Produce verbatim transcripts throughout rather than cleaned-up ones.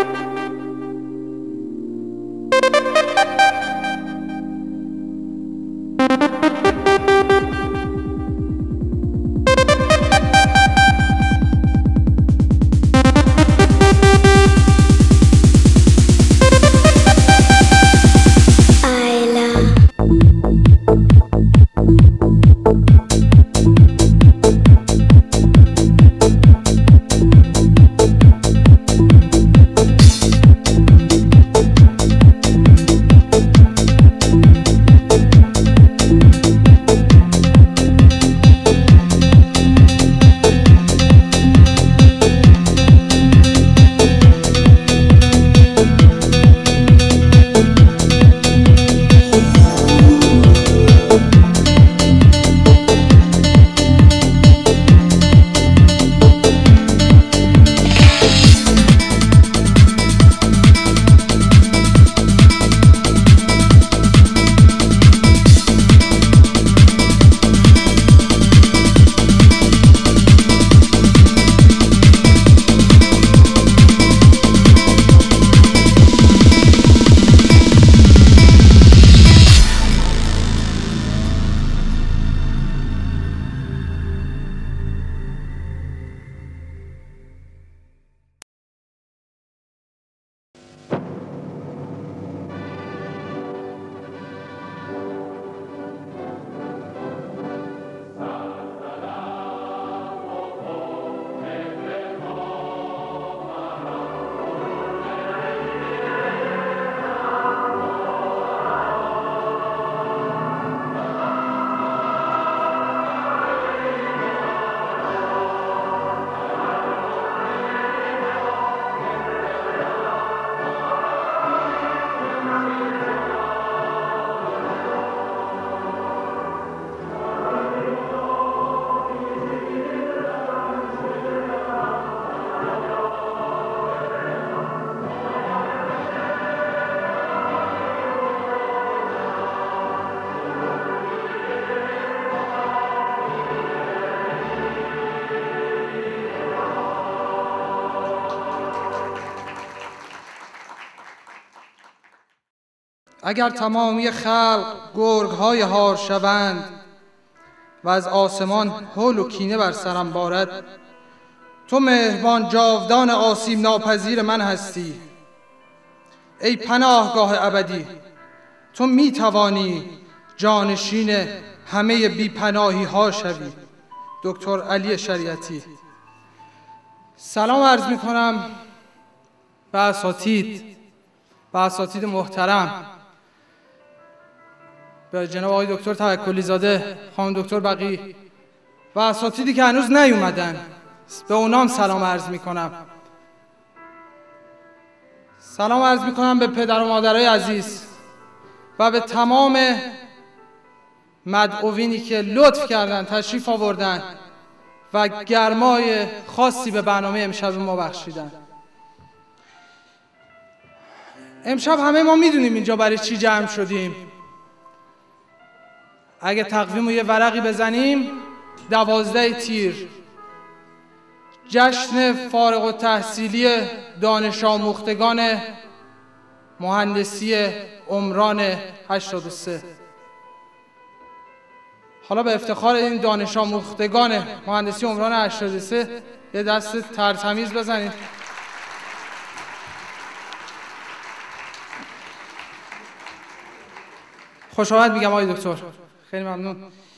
اگر تمامی خلق گرگ‌های هار شوند و از آسمان هول و کینه بر سرم بارد، تو مهربان جاودان آسیب ناپذیر من هستی. ای پناهگاه ابدی، تو می توانی جانشین همه بی‌پناهی ها شوی. دکتر علی شریعتی. سلام عرض می کنم به اساتید، به اساتید محترم، به جناب آقای دکتر توکلی زاده، خانم دکتر بقی و اساتیدی که هنوز نیومدن، به اونام سلام عرض می کنم. سلام عرض می کنم به پدر و مادرای عزیز و به تمام مدعوینی که لطف کردن تشریف آوردن و گرمای خاصی به برنامه امشب ما بخشیدن. امشب همه ما میدونیم اینجا برای چی جمع شدیم. اگه تقویم رو یه ورقی بزنیم، دوازده تیر، جشن فارغ التحصیلی دانش آموختگان مهندسی عمران هشتاد و سه. حالا به افتخار این دانش آموختگان مهندسی عمران هشتاد و سه یه دست ترتمیز بزنید. خوش آمد میگم آقای دکتر، خیلی ممنون.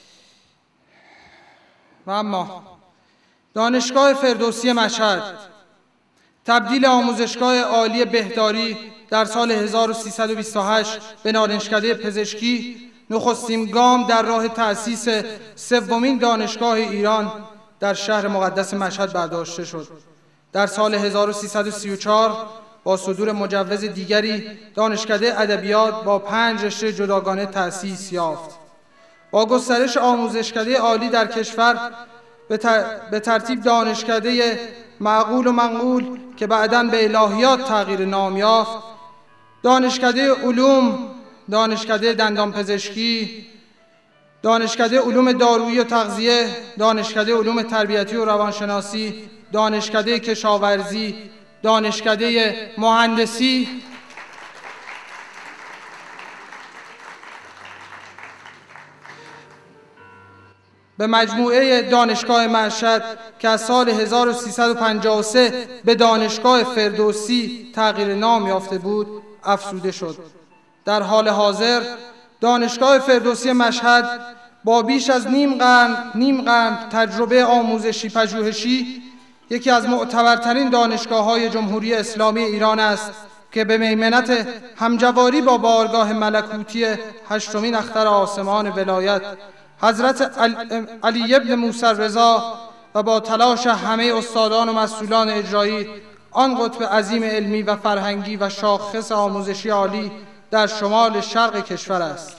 و اما دانشگاه فردوسی مشهد تبدیل آموزشگاه عالی بهداری در سال هزار و سیصد و بیست و هشت به دانشکده پزشکی نخستین گام در راه تأسیس سومین دانشگاه ایران در شهر مقدس مشهد برداشته شد. در سال هزار و سیصد و سی و چهار با صدور مجوز دیگری دانشکده ادبیات با پنج رشته جداگانه تأسیس یافت. با گسترش آموزشکده عالی در کشور به ترتیب دانشکده معقول و منقول که بعداً به الهیات تغییر نام یافت، دانشکده علوم، دانشکده دندانپزشکی، دانشکده علوم دارویی و تغذیه، دانشکده علوم تربیتی و روانشناسی، دانشکده کشاورزی، دانشکده مهندسی، به مجموعه دانشگاه مشهد که از سال هزار و سیصد و پنجاه و سه به دانشگاه فردوسی تغییر نام یافته بود افزوده شد. در حال حاضر دانشگاه فردوسی مشهد با بیش از نیم قرن نیم قرن تجربه آموزشی پژوهشی یکی از معتبرترین دانشگاه‌های جمهوری اسلامی ایران است که به میمنت همجواری با بارگاه ملکوتی هشتمین اختر آسمان ولایت حضرت علی ابن موسی رضا و با تلاش همه استادان و مسئولان اجرایی آن قطب عظیم علمی و فرهنگی و شاخص آموزشی عالی در شمال شرق کشور است.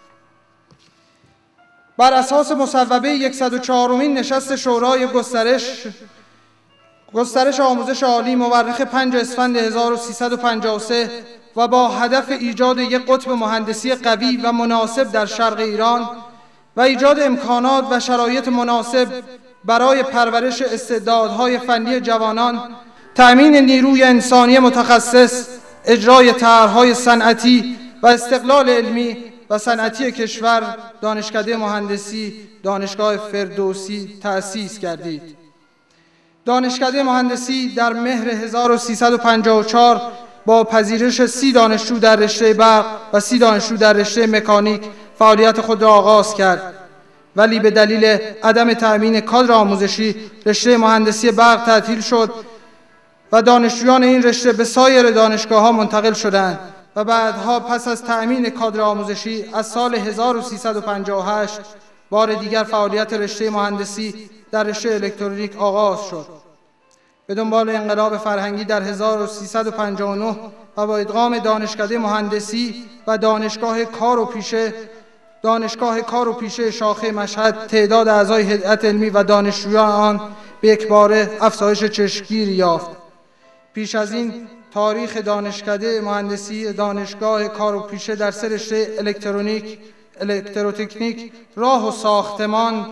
بر اساس مصوبه صد و چهارمین نشست شورای گسترش گسترش آموزش عالی مورخ پنج اسفند هزار و سیصد و پنجاه و سه و با هدف ایجاد یک قطب مهندسی قوی و مناسب در شرق ایران و ایجاد امکانات و شرایط مناسب برای پرورش استعدادهای فنی جوانان، تأمین نیروی انسانی متخصص، اجرای طرح‌های صنعتی و استقلال علمی و صنعتی کشور، دانشکده مهندسی دانشگاه فردوسی تأسیس گردید. دانشکده مهندسی در مهر هزار و سیصد و پنجاه و چهار با پذیرش سی دانشجو در رشته برق و سی دانشجو در رشته مکانیک فعالیت خود را آغاز کرد، ولی به دلیل عدم تأمین کادر آموزشی رشته مهندسی برق تعطیل شد و دانشجویان این رشته به سایر دانشگاه‌ها منتقل شدند و بعدها پس از تأمین کادر آموزشی از سال هزار و سیصد و پنجاه و هشت بار دیگر فعالیت رشته مهندسی در رشته الکترونیک آغاز شد. به دنبال انقلاب فرهنگی در هزار و سیصد و پنجاه و نه و با ادغام دانشکده مهندسی و دانشگاه کار و پیشه دانشگاه کار و پیشه شاخه مشهد تعداد اعضای هیئت علمی و دانشجویان آن به یکباره افزایش چشمگیری یافت. پیش از این تاریخ دانشکده مهندسی دانشگاه کار و پیشه در سه رشته الکترونیک، الکتروتکنیک، راه و ساختمان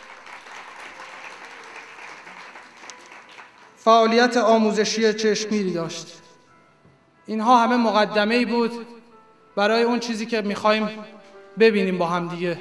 فعالیت آموزشی چشمگیری داشت. اینها همه مقدمه‌ای بود برای اون چیزی که می‌خوایم ببینیم با هم دیگه.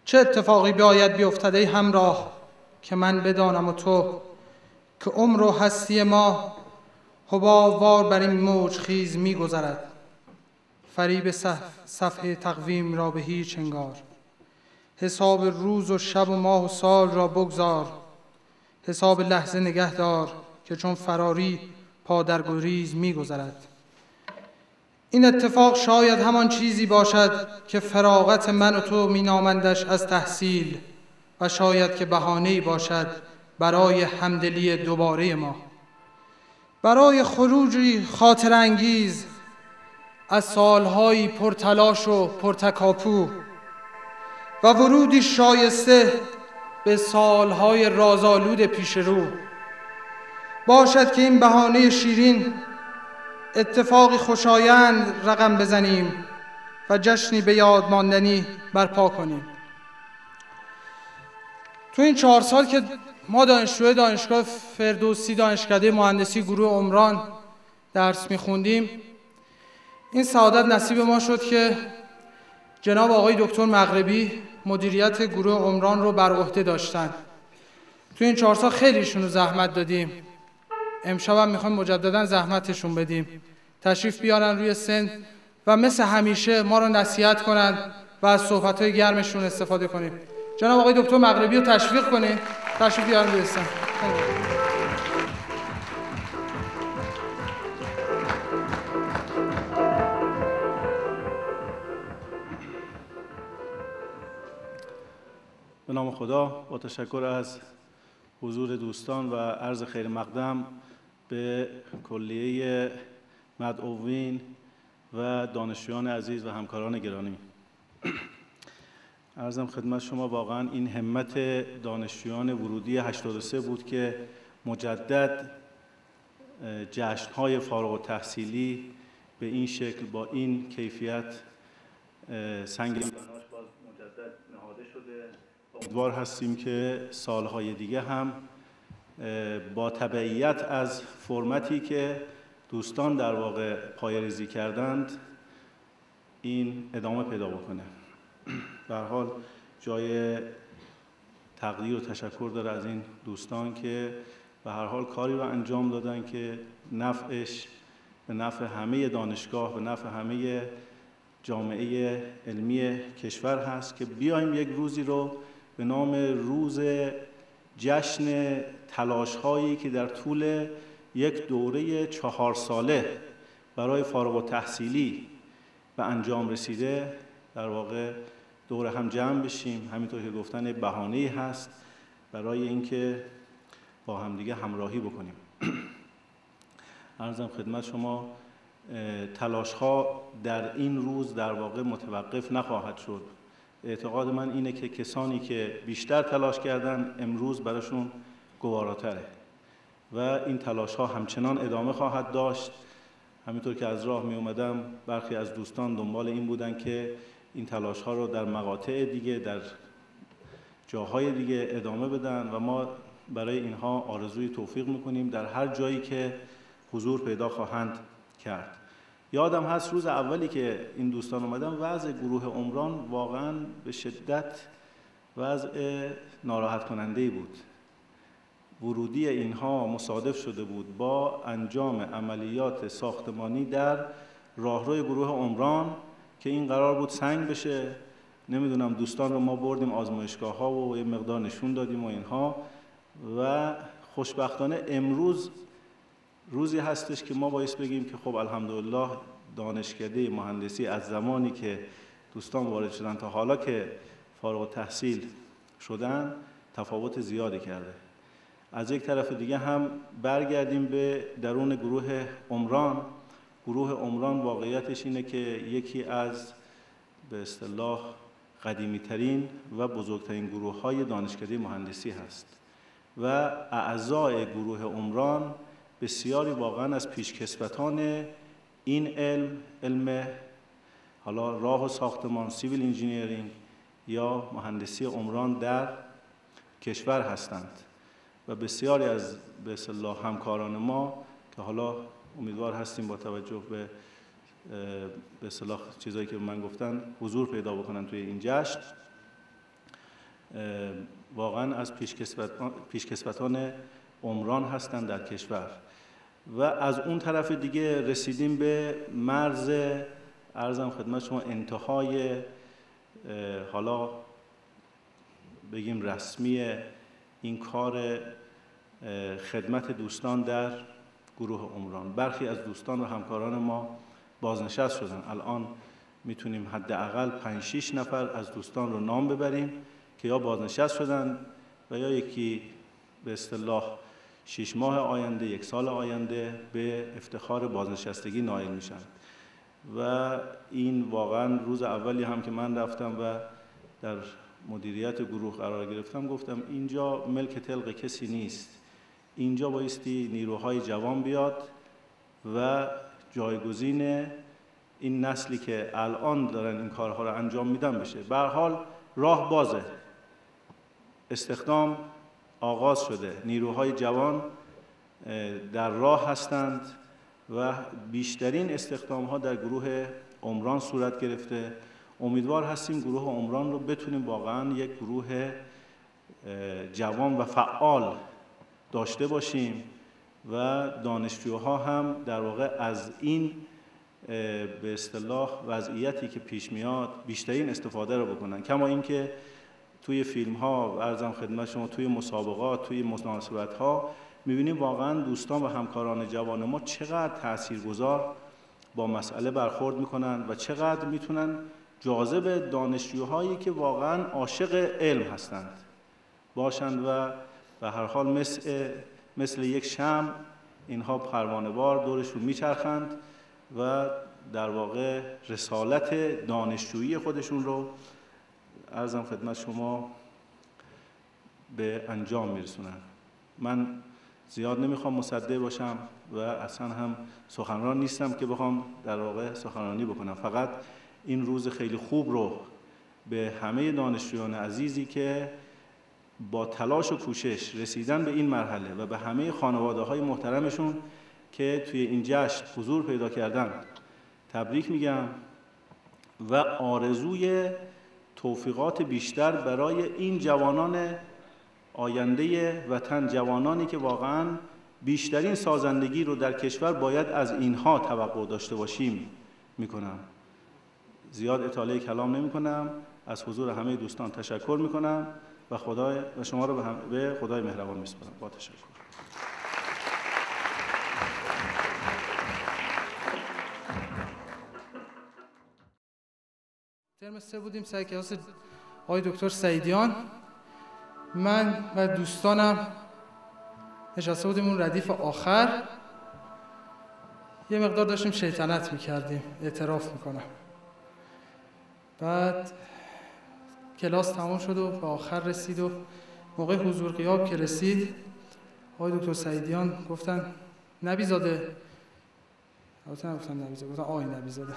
چه اتفاقی باید بیفتد ای همراه که من بدانم و تو، که عمر و هستی ما حبابوار بر این موج خیز می گذرد. فریب صف صفحه تقویم را به هیچ انگار، حساب روز و شب و ماه و سال را بگذار. حساب لحظه نگه دار که چون فراری پا در گریز می گذرد. این اتفاق شاید همان چیزی باشد که فراغت من و تو می نامندش از تحصیل، و شاید که بهانه‌ای باشد برای همدلی دوباره ما، برای خروجی خاطر انگیز از سالهایی پرتلاش و پرتکاپو و ورودی شایسته به سالهای رازآلود پیش رو. باشد که این بهانه شیرین اتفاقی خوشایند رقم بزنیم و جشنی به یاد ماندنی برپا کنیم. تو این چهار سال که ما دانشجوی دانشگاه فردوسی دانشکده مهندسی گروه عمران درس می‌خوندیم، این سعادت نصیب ما شد که جناب آقای دکتر مغربی مدیریت گروه عمران رو بر عهده داشتن. تو این چهار سال خیلیشون رو زحمت دادیم. امشب هم میخوایم مجددا زحمتشون بدیم، تشریف بیارن روی سن و مثل همیشه ما رو نصیحت کنن و از صحبت‌های گرمشون استفاده کنیم. جناب آقای دکتر مغربی رو تشویق کنید، تشریف بیارن روی سن. به نام خدا، با تشکر از حضور دوستان و عرض خیر مقدم به کلیه مدعوین و دانشجویان عزیز و همکاران گرامی. عرضم خدمت شما واقعا این همت دانشجویان ورودی هشتاد و سه بود که مجدد جشن‌های فارغ التحصیلی به این شکل با این کیفیت سنگ باز مجدد نهاده شده. امیدوار هستیم که سالهای دیگه هم با تبعیت از فرمتی که دوستان در واقع پایه‌ریزی کردند این ادامه پیدا بکنه. به هر حال جای تقدیر و تشکر داره از این دوستان که به هر حال کاری رو انجام دادن که نفعش به نفع همه دانشگاه، به نفع همه جامعه علمی کشور هست که بیایم یک روزی رو به نام روز جشن تلاش‌هایی که در طول یک دوره چهار ساله برای فارغ التحصیلی به انجام رسیده در واقع دور هم جمع بشیم. همینطور که گفتن بهانه‌ای هست برای اینکه با همدیگه همراهی بکنیم. عرضم خدمت شما تلاش‌ها در این روز در واقع متوقف نخواهد شد. اعتقاد من اینه که کسانی که بیشتر تلاش کردن امروز براشون گواراتره و این تلاش‌ها همچنان ادامه خواهد داشت. همینطور که از راه می اومدم برخی از دوستان دنبال این بودن که این تلاش‌ها رو در مقاطع دیگه، در جاهای دیگه ادامه بدن و ما برای اینها آرزوی توفیق میکنیم در هر جایی که حضور پیدا خواهند کرد. یادم هست روز اولی که این دوستان اومدن وضع گروه عمران واقعاً به شدت وضع ناراحت کننده‌ای بود. ورودی اینها مصادف شده بود با انجام عملیات ساختمانی در راهروی گروه عمران که این قرار بود سنگ بشه. نمیدونم دوستان رو ما بردیم آزمایشگاه ها و یه مقدار نشون دادیم و اینها و خوشبختانه امروز روزی هستش که ما باعث بگیم که خب الحمدلله دانشکده مهندسی از زمانی که دوستان وارد شدن تا حالا که فارغ التحصیل شدن تفاوت زیادی کرده. از یک طرف دیگه هم برگردیم به درون گروه عمران. گروه عمران واقعیتش اینه که یکی از به اصطلاح قدیمی ترین و بزرگترین گروه های دانشکده مهندسی هست و اعضای گروه عمران بسیاری واقعا از پیشکسوتان این علم، علم حالا راه و ساختمان، سیویل انجینیرینگ یا مهندسی عمران در کشور هستند و بسیاری از به اصطلاح همکاران ما که حالا امیدوار هستیم با توجه به به اصطلاح چیزایی که من گفتن حضور پیدا بکنن توی این جشن. واقعا از پیشکسوتان عمران هستند در کشور. و از اون طرف دیگه رسیدیم به مرز عرضم خدمت شما انتهای حالا بگیم رسمی این کار خدمت دوستان در گروه عمران. برخی از دوستان و همکاران ما بازنشست شدن. الان میتونیم حداقل پنج شش نفر از دوستان رو نام ببریم که یا بازنشست شدن و یا یکی به اصطلاح شش ماه آینده، یک سال آینده به افتخار بازنشستگی نائل میشن. و این واقعا روز اولی هم که من رفتم و در مدیریت گروه قرار گرفتم گفتم اینجا ملک تلق کسی نیست، اینجا بایستی نیروهای جوان بیاد و جایگزین این نسلی که الان دارن این کارها رو انجام میدن بشه. به هر حال راه بازه، استخدام آغاز شده، نیروهای جوان در راه هستند و بیشترین استخدام ها در گروه عمران صورت گرفته. امیدوار هستیم گروه عمران رو بتونیم واقعا یک گروه جوان و فعال داشته باشیم و دانشجوها هم در واقع از این به اصطلاح وضعیتی که پیش میاد بیشترین استفاده رو بکنن. کما اینکه توی فیلم ها عرضم خدمت شما، توی مسابقات، توی مناسبت ها میبینیم واقعا دوستان و همکاران جوان ما چقدر تاثیرگذار با مسئله برخورد میکنن و چقدر میتونن جاذب دانشجوهایی که واقعا عاشق علم هستند باشند و به هر حال مثل مثل یک شمع اینها پروانه‌وار دورشون میچرخند و در واقع رسالت دانشجویی خودشون رو عرضم خدمت شما به انجام میرسونن. من زیاد نمیخوام مصدق باشم و اصلا هم سخنران نیستم که بخوام در واقع سخنرانی بکنم، فقط این روز خیلی خوب رو به همه دانشجویان عزیزی که با تلاش و کوشش رسیدن به این مرحله و به همه خانواده‌های محترمشون که توی این جشن حضور پیدا کردن تبریک میگم و آرزوی توفیقات بیشتر برای این جوانان آینده وطن، جوانانی که واقعاً بیشترین سازندگی رو در کشور باید از اینها توقع داشته باشیم میکنم. زیاد اطاله کلام نمی کنم، از حضور همه دوستان تشکر میکنم و خدای و شما رو به, هم به خدای مهربان میسپارم. با تشکر. ترم سه بودیم سر کلاس آقای دکتر سعیدیان. من و دوستانم نشسته بودیم اون ردیف آخر، یه مقدار داشتیم شیطنت میکردیم، اعتراف میکنم. بعد کلاس تمام شد و به آخر رسید و موقع حضور غیاب که رسید آقای دکتر سعیدیان گفتن نبیزاده، البته نگفتن نبیزاده، گفتن آقای نبیزاده،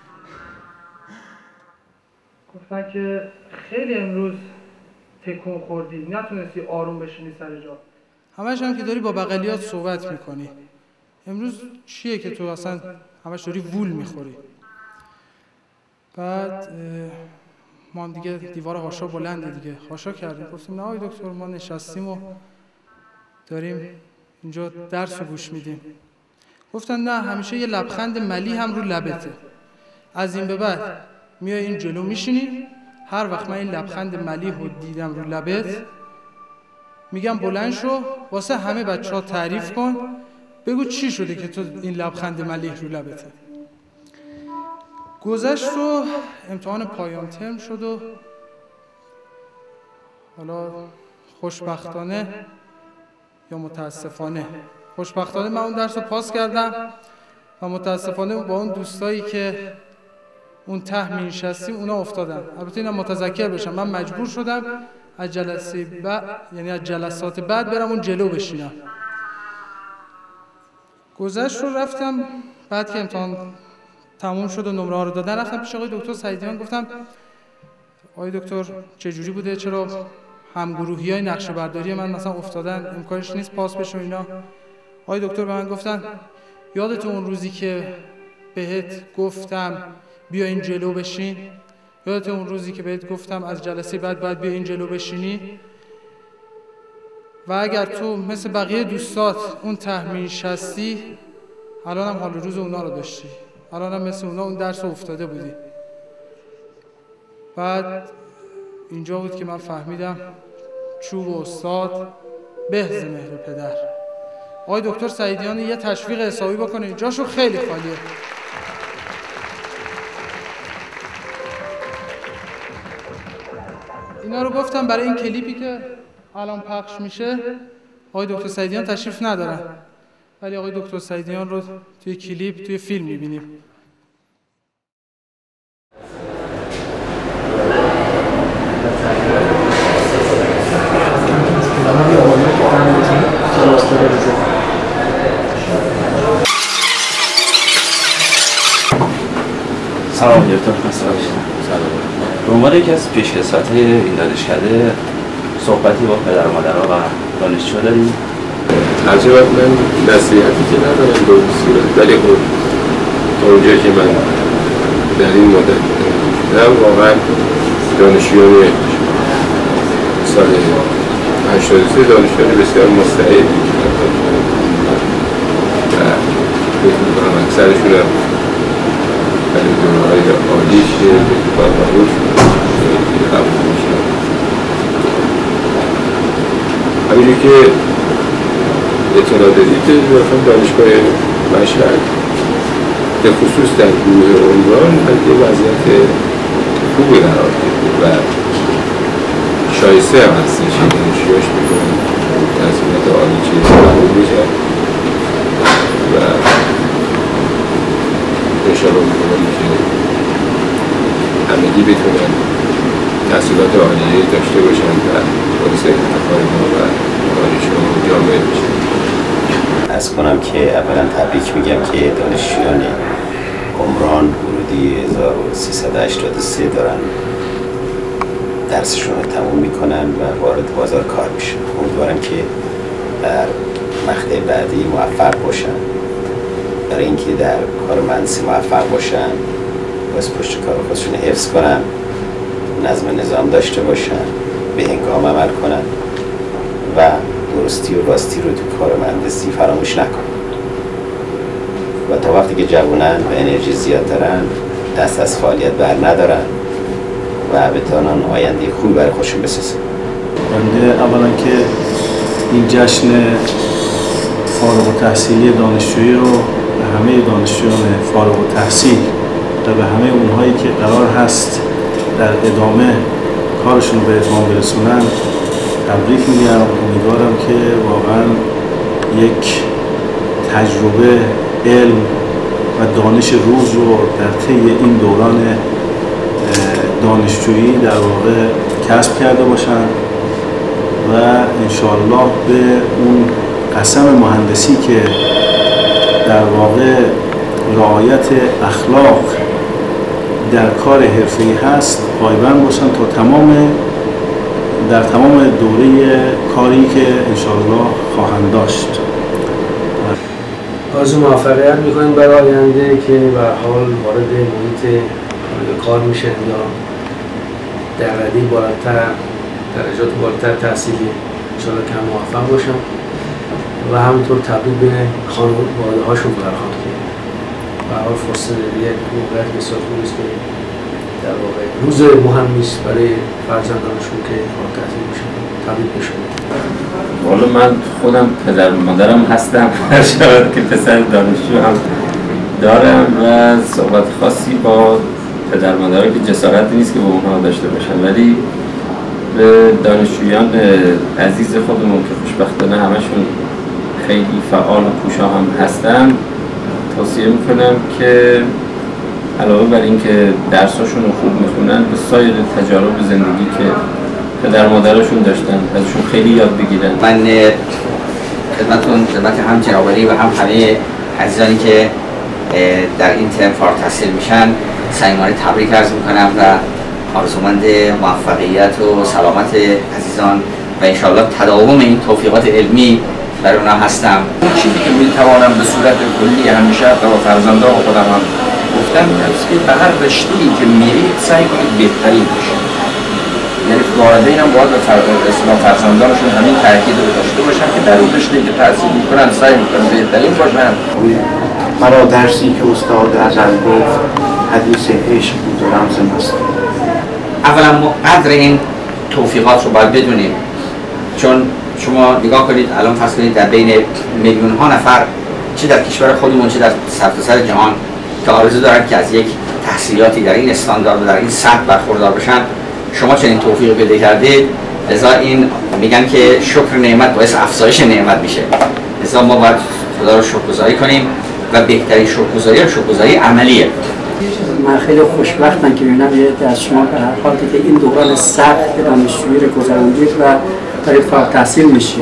گفتن که خیلی امروز تکون خوردی، نتونستی آروم بشینی سر جا، همش هم که داری با بغلیات صحبت میکنی، امروز چیه که تو اصلا همش داری وول میخوری. بعد ما هم دیگه دیوار هاشا بلنده دیگه، هاشا کردیم، گفتیم نه آقای دکتر ما نشستیم و داریم اینجا درس رو گوش میدیم. گفتن نه، همیشه یه لبخند ملی هم رو لبته، از این به بعد میای این جلو میشینی، هر وقت من این لبخند ملی رو دیدم رو لبت میگم بلند شو واسه همه بچه ها تعریف کن، بگو چی شده که تو این لبخند ملی رو لبته. گذشت و امتحان پایان ترم شد و حالا خوشبختانه یا متاسفانه، خوشبختانه من اون درس رو پاس کردم و متاسفانه با اون دوستایی که اون ته می نشستیم اونا افتادن. البته اینم متذکر بشم من مجبور شدم از جلسه بعد، یعنی از جلسات بعد برم اون جلو بشینم. گذشت رو رفتم، بعد که امتحان تموم شد و نمره ها رو دادن رفتم پیش آقای دکتر سعیدیان، گفتم آقای دکتر چجوری بوده، چرا همگروهی های نقشه برداری من مثلا افتادن، امکانش نیست پاس بشه اینا. آقای دکتر به من گفتن یادت اون روزی که بهت گفتم بیا این جلو بشین، یادت اون روزی که بهت گفتم از جلسه بعد باید بیا این جلو بشینی و اگر تو مثل بقیه دوستات اون تحمیل شستی الان هم حال روز اونا رو داشتی، الان هم مثل اونا اون درس رو افتاده بودی. بعد اینجا بود که من فهمیدم چوب استاد بهز مهر پدر. آقای دکتر سعیدیان یه تشویق حسابی بکنه، جاشو خیلی خالیه. اینا رو گفتم برای این کلیپی که الان پخش میشه. آقای دکتر سعیدیان تشریف ندارن ولی آقای دکتر سعیدیان رو توی کلیپ توی فیلم میبینیم. سلام دکتر خسته باشید. به عنوان یکی از پیشکسوت این دانشکده صحبتی با پدر و مادرها و دانشجوها داریم. هرچه وقت من نصیحتی که ندارم به اون صورت، ولی خب تا اونجا که من در این مدت بودم واقعا دانشجویان سال هشتاد و سه دانشجویان بسیار مستعد و فکر می‌کنم اکثرشون هم برای دوره‌های عالیش به اتفاق قبول قبول می‌شن. همینجور که اطلاع دادید مثلا دانشگاه مشهد به خصوص در گروه عمران یه وضعیت خوبی قرار گرفته و شایسته هم هستش که دانشجوهاش میکنن تحصیلات عالی چیز قبول میشن و انشاءالله میکنم که همگی بتونن تحصیلات عالیه داشته باشن و باعث افتخار ما و دانشجوها و جامعه بشن. از کنم که اولا تبریک میگم که دانشجویان عمران ورودی هزار و سیصد و هشتاد و سه دارن درسشون رو تموم میکنن و وارد بازار کار میشن. امیدوارم که در مقطع بعدی موفق باشن، برای اینکه در کار مهندسی موفق باشن، باز پشت کار خودشون حفظ کنن، نظم نظام داشته باشن، به هنگام عمل کنن و درستی و راستی رو تو کار مهندسی فراموش نکنن و تا وقتی که جوانن و انرژی زیاد دارن دست از فعالیت بر ندارن و بتونن آینده خوبی برای خودشون بسازن. بنده اولا که این جشن فارغ التحصیلی دانشجویی رو به همه دانشجویان فارغ التحصیل و به همه اونهایی که قرار هست در ادامه کارشون به اتمام برسونن تبریک میگم. امیدوارم که واقعا یک تجربه، علم و دانش روز رو در طی این دوران دانشجویی در واقع کسب کرده باشن و انشاءالله به اون قسم مهندسی که در واقع رعایت اخلاق در کار حرفه‌ای هست پایبند باشن تا تمام در تمام دوره کاری که انشاءالله خواهند داشت. آرزو موفقیت میکنیم برای آینده که به حال وارد محیط کار میشن یا در رده بالاتر، درجات بالاتر تحصیلی انشاءالله که هم موفق باشن و همونطور تبریک به خانواده هاشون برخواد کنیم. به حال فرصت یک موقعیت بسیار خوبی است که در واقع روز مهمی است برای فرزندانشون که فارغ التحصیل میشن. تبریک به شما. والا من خودم پدر مادرم هستم، هر شاید که پسر دانشجو هم دارم و صحبت خاصی با پدر مادرها که جسارت نیست که با اونها داشته باشم، ولی به دانشجویان عزیز خودمون که خوشبختانه همشون خیلی فعال و کوشا هم هستن توصیه میکنم که علاوه بر اینکه درساشون رو خوب میخونن به سایر تجارب زندگی که پدر مادرشون داشتن ازشون خیلی یاد بگیرن. من خدمتتون خدمت هم جناب عالی و هم همه عزیزانی که در این ترم فارغ التحصیل میشن صمیمانه تبریک عرض میکنم و آرزومند موفقیت و سلامت عزیزان و انشاءالله تداوم این توفیقات علمی برای اونا هستم. چیزی که میتوانم به صورت کلی همیشه با فرزندان خودم هم گفتم این است که به هر رشته‌ای که میرید سعی کنید بهترین باشید. یعنی والدین هم باید به اصلاح فرزندانشون همین تاکید رو داشته باشن که در اون رشته‌ای که تحصیل میکنن سعی میکنن بهترین باشن. مرا درسی که استاد ازل گفت حدیث عشق بود و رمز مستی. اولا ما قدر این توفیقات رو باید بدونیم، چون شما نگاه کنید الان فرض کنید در بین میلیون ها نفر چه در کشور خودمون چه در سرتاسر جهان که آرزو دارن که از یک تحصیلاتی در این استاندارد و در این سطح برخوردار بشن، شما چنین توفیق پیدا کردید، لذا این میگن که شکر نعمت باعث افزایش نعمت میشه. لذا ما باید خدا رو شکرگزاری کنیم و بهترین شکرگزاری شکرگزاری عملیه. من خیلی خوشبختم که میبینم یه از شما به هر حال که این دوران سخت دانشجویی رو گذراندید و دارید فارغ التحصیل میشید.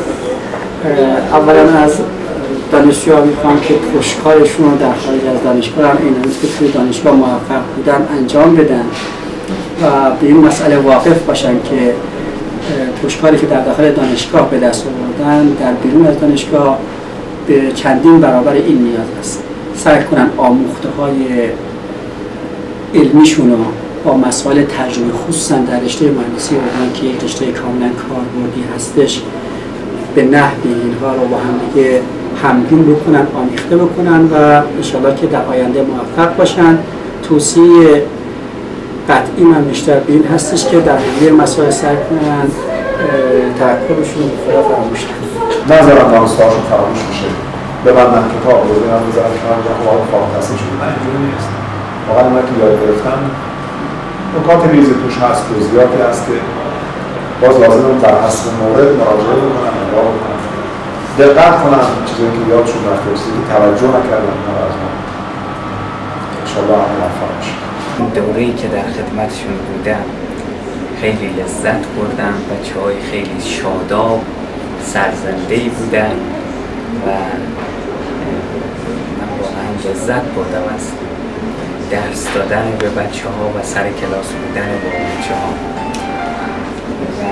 اولا از دانشجوها میخوام که پشتکارشون رو در خارج از دانشگاه هم این که توی دانشگاه موفق بودن انجام بدن و به این مسئله واقف باشن که پشتکاری که در داخل دانشگاه به دست آوردن در بیرون از دانشگاه به چندین برابر این نیاز است. سعی کنن آموخته های علمیشون رو با مسائل تجربه خصوصا در رشته مهندسی بودن که یک رشته کاملا کاربردی هستش به نحوی اینها رو با هم دیگه همگون بکنن، آمیخته بکنن و انشاءالله که در آینده موفق باشن. توصیه قطعی من بیشتر به این هستش که در همه مسائل سعی کنن توکلشون به خدا فراموش نکنن. نذارن دانستهاشون فراموش میشه. ببندن کتاب رو ببینن بذارن کنار جا خواهد فارغ التحصیل شده. نه اینجوری نیست. واقعا من که یاد گرفتم نکات ریزی توش هست، توضیحاتی هست که باز لازمه در حسب مورد مراجعه بکنن، نگاه بکنن، دقت کنن چیزایی که یادشون رفته که توجه نکردن از ما. انشاءالله هم موفق باشن. دوره‌ای که در خدمتشون بودم خیلی لذت بردم، بچه‌های خیلی شاداب سرزنده‌ای بودن و من واقعا لذت بردم از درس دادن به بچه ها و سر کلاس بودن با بچه ها و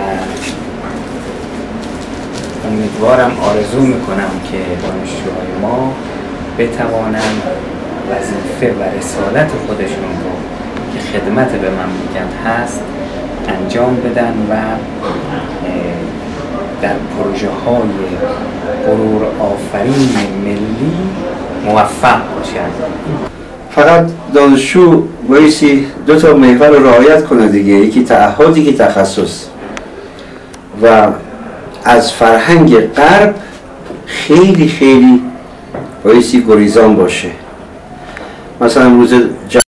امیدوارم آرزو میکنم که دانشجوهای ما بتوانن وظیفه و رسالت خودشون رو که خدمت به مملکت هست انجام بدن و در پروژه های غرور آفرین ملی موفق باشند. فقط دانشجو بایستی دو تا محور رو رعایت کنه دیگه، یکی تعهد یکی تخصص و از فرهنگ غرب خیلی خیلی بایستی گریزان باشه. مثلا روز